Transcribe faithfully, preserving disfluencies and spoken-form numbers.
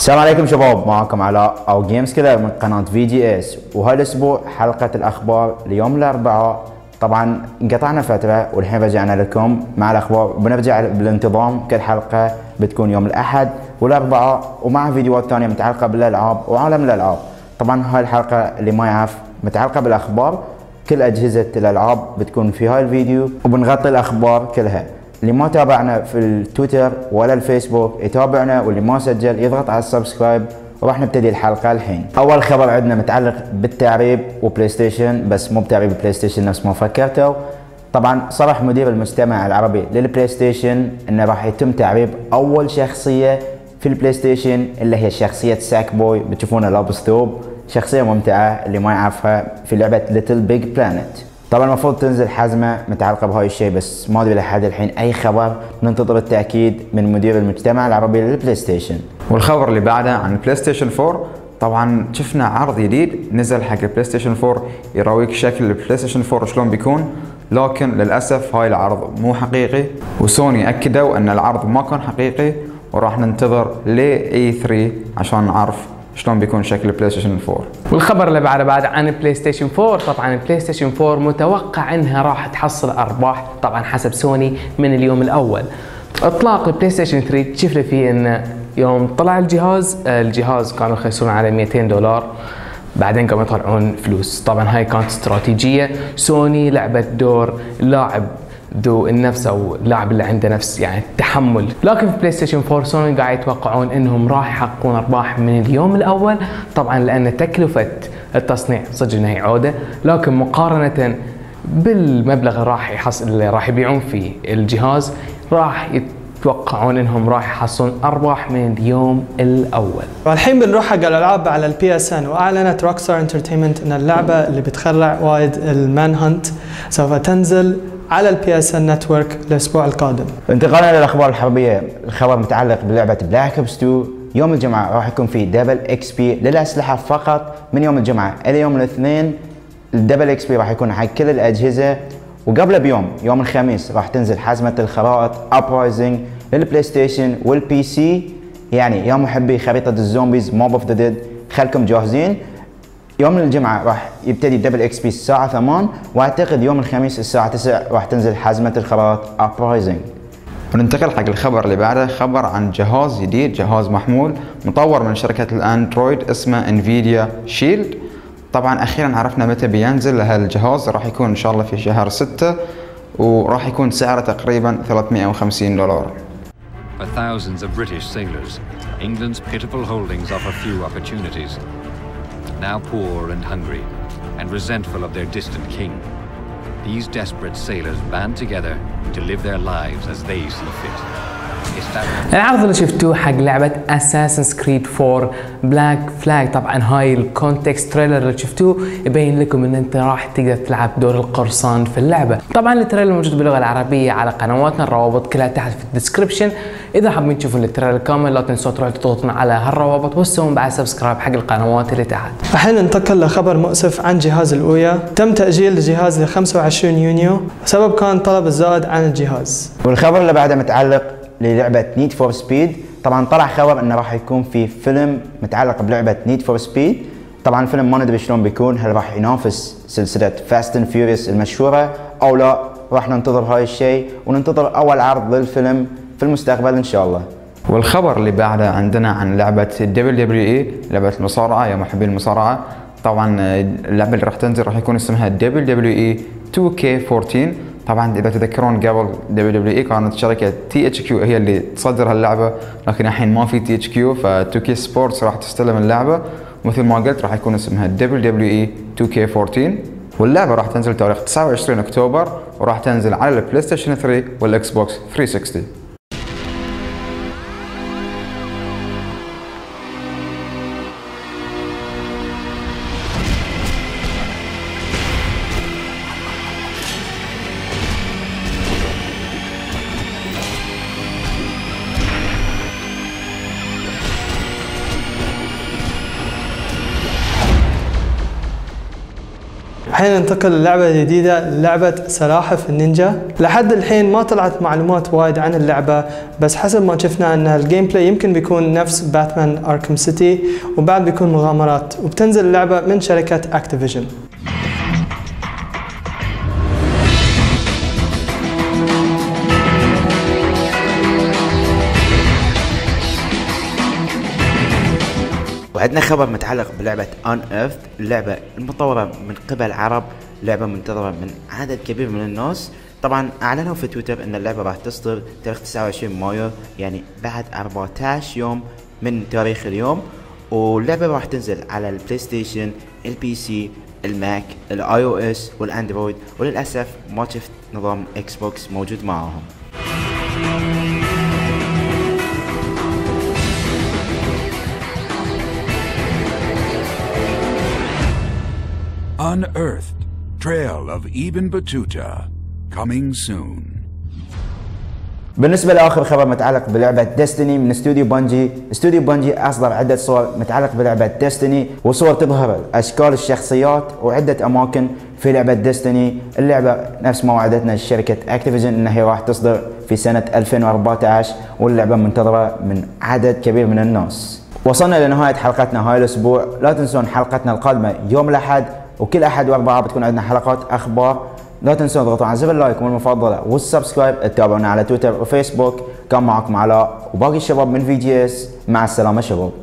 السلام عليكم شباب، معكم علاء او جيمز كذا من قناه في جي اس، وهذا الاسبوع حلقه الاخبار ليوم الاربعاء. طبعا انقطعنا فتره والحين رجعنا لكم مع الاخبار، وبنرجع بالانتظام. كل حلقه بتكون يوم الاحد والاربعاء، ومع فيديوهات ثانيه متعلقه بالالعاب وعالم الالعاب. طبعا هاي الحلقه اللي ما يعرف متعلقه بالاخبار، كل اجهزه الالعاب بتكون في هاي الفيديو، وبنغطي الاخبار كلها. اللي ما تابعنا في التويتر ولا الفيسبوك يتابعنا، واللي ما سجل يضغط على السبسكرايب. وراح نبتدي الحلقه الحين. اول خبر عندنا متعلق بالتعريب وبلاي ستيشن، بس مو بتعريب بلاي ستيشن نفس ما فكرتوا. طبعا صرح مدير المجتمع العربي للبلاي ستيشن انه راح يتم تعريب اول شخصيه في البلاي ستيشن، اللي هي شخصيه ساك بوي. بتشوفونه لابس ثوب، شخصيه ممتعه اللي ما يعرفها في لعبه ليتل بيج بلانت. طبعا المفروض تنزل حزمه متعلقه بهاي الشيء، بس ما ادري لحد الحين اي خبر. ننتظر التاكيد من مدير المجتمع العربي للبلاي ستيشن. والخبر اللي بعده عن البلاي ستيشن فور. طبعا شفنا عرض جديد نزل حق البلاي ستيشن فور يراويك شكل البلاي ستيشن فور شلون بيكون، لكن للاسف هاي العرض مو حقيقي، وسوني اكدوا ان العرض ما كان حقيقي، وراح ننتظر ل إي ثري عشان نعرف شلون بيكون شكل البلاي ستيشن فور. والخبر اللي بعده بعد عن البلاي ستيشن فور. طبعا البلاي ستيشن فور متوقع انها راح تحصل ارباح طبعا حسب سوني من اليوم الاول. اطلاق البلاي ستيشن ثري شفنا فيه انه يوم طلع الجهاز الجهاز كانوا يخسرون على مئتين دولار، بعدين قاموا يطلعون فلوس. طبعا هاي كانت استراتيجيه سوني، لعبت دور اللاعب ذو النفس او اللاعب اللي عنده نفس يعني التحمل. لكن في بلاي ستيشن فور سوني قاعد يتوقعون انهم راح يحققون ارباح من اليوم الاول، طبعا لان تكلفه التصنيع صدق انها عوده، لكن مقارنه بالمبلغ اللي راح يحصل اللي راح يبيعون فيه الجهاز راح يتوقعون انهم راح يحصلون ارباح من اليوم الاول. والحين بنروح حق الالعاب على البي اس ان. واعلنت روك ستار انترتينمنت ان اللعبه اللي بتخرع وايد المان هانت سوف تنزل على البي اس ان نتورك الاسبوع القادم. انتقالا للاخبار الحربيه، الخبر متعلق بلعبه بلاك اوبس تو. يوم الجمعه راح يكون في دبل اكس بي للاسلحه فقط من يوم الجمعه الى يوم الاثنين. الدبل اكس بي راح يكون حق كل الاجهزه، وقبله بيوم يوم الخميس راح تنزل حزمه الخرائط ابرايزنج للبلاي ستيشن والبي سي. يعني يا محبي خريطه الزومبيز موب اوف ذا ديد، خلكم جاهزين. يوم الجمعة راح يبتدي الدبل اكس بي الساعة ثمانية، واعتقد يوم الخميس الساعة تسعة راح تنزل حزمة الخرائط ابرايزنج. وننتقل حق الخبر اللي بعده، خبر عن جهاز جديد، جهاز محمول مطور من شركة الاندرويد اسمه انفيديا شيلد. طبعا اخيرا عرفنا متى بينزل هالجهاز، راح يكون ان شاء الله في شهر ستة، وراح يكون سعره تقريبا ثلاثمئة وخمسين دولار. For thousands of British sailors, England's pitiful holdings offer few opportunities. Now poor and hungry, and resentful of their distant king, these desperate sailors band together to live their lives as they see fit. العرض اللي شفتوه حق لعبة اساسنز كريد فور بلاك فلاج، طبعا هاي الكونتكست تريلر اللي شفتوه يبين لكم ان انت راح تقدر تلعب دور القرصان في اللعبة. طبعا التريلر موجود باللغة العربية على قنواتنا، الروابط كلها تحت في الديسكربشن. اذا حابين تشوفون التريلر الكامل لا تنسوا تروحوا تضغطون على هالروابط وتسوون بعد سبسكرايب حق القنوات اللي تحت. الحين ننتقل لخبر مؤسف عن جهاز الاويا. تم تأجيل الجهاز ل خمسة وعشرين يونيو، سبب كان طلب الزائد عن الجهاز. والخبر اللي بعده متعلق للعبة نيد فور سبيد. طبعا طلع خبر انه راح يكون في فيلم متعلق بلعبة نيد فور سبيد. طبعا الفيلم ما ندري شلون بيكون، هل راح ينافس سلسلة فاست اند فيوريوس المشهورة او لا؟ راح ننتظر هاي الشيء، وننتظر اول عرض للفيلم في المستقبل ان شاء الله. والخبر اللي بعده عندنا عن لعبة دبليو دبليو اي، لعبة المصارعة يا محبين المصارعة. طبعا اللعبة اللي راح تنزل راح يكون اسمها دبليو دبليو اي تو كيه أربعتاشر. طبعا اذا تذكرون قبل دبليو دبليو اي كانت شركه تي اتش كيو هي اللي تصدر هاللعبه، لكن الحين ما في تي اتش كيو، ف تو كيه سبورتس راح تستلم اللعبه، ومثل ما قلت راح يكون اسمها دبليو دبليو اي تو كيه أربعتاشر. واللعبه راح تنزل تاريخ تسعة وعشرين اكتوبر، وراح تنزل على البلاي ستيشن ثري والاكس بوكس ثلاثمئة وستين. الحين ننتقل للعبة الجديدة، لعبة سلاحف النينجا. لحد الحين ما طلعت معلومات وايد عن اللعبة، بس حسب ما شفنا ان الجيم بلاي يمكن بيكون نفس باتمان اركم سيتي، وبعد بيكون مغامرات، وبتنزل اللعبة من شركة اكتيفيجن. وعندنا خبر متعلق بلعبة Unearthed، اللعبة المطورة من قبل عرب، لعبة منتظرة من عدد كبير من الناس. طبعا اعلنوا في تويتر ان اللعبة راح تصدر تاريخ تسعة وعشرين مايو، يعني بعد أربعة عشر يوم من تاريخ اليوم، واللعبة راح تنزل على البلاي ستيشن، البي سي، الماك، الاي او اس والاندرويد، وللاسف ما شفت نظام اكس بوكس موجود معاهم. Unearthed, Trail of Ibn Battuta, coming soon. بالنسبة لآخر خبر متعلق بلعبة ديستني من استوديو بانجي. استوديو بانجي أصدر عدة صور متعلق بلعبة ديستني، وصور تظهر أشكال الشخصيات وعدة أماكن في لعبة ديستني. اللعبة نفس ما وعدتنا شركة اكتيفيجن أنها هي راح تصدر في سنة ألفين وأربعة عشر، واللعبة منتظرة من عدد كبير من الناس. وصلنا لنهاية حلقتنا هاي الأسبوع. لا تنسون حلقتنا القادمة يوم الأحد، وكل أحد وأربعاء بتكون عندنا حلقات أخبار. لا تنسون تضغطوا على زر اللايك والمفضلة والسبسكرايب. تتابعونا على تويتر وفيسبوك. كان معكم علاء وباقي الشباب من في جي اس. مع السلامة شباب.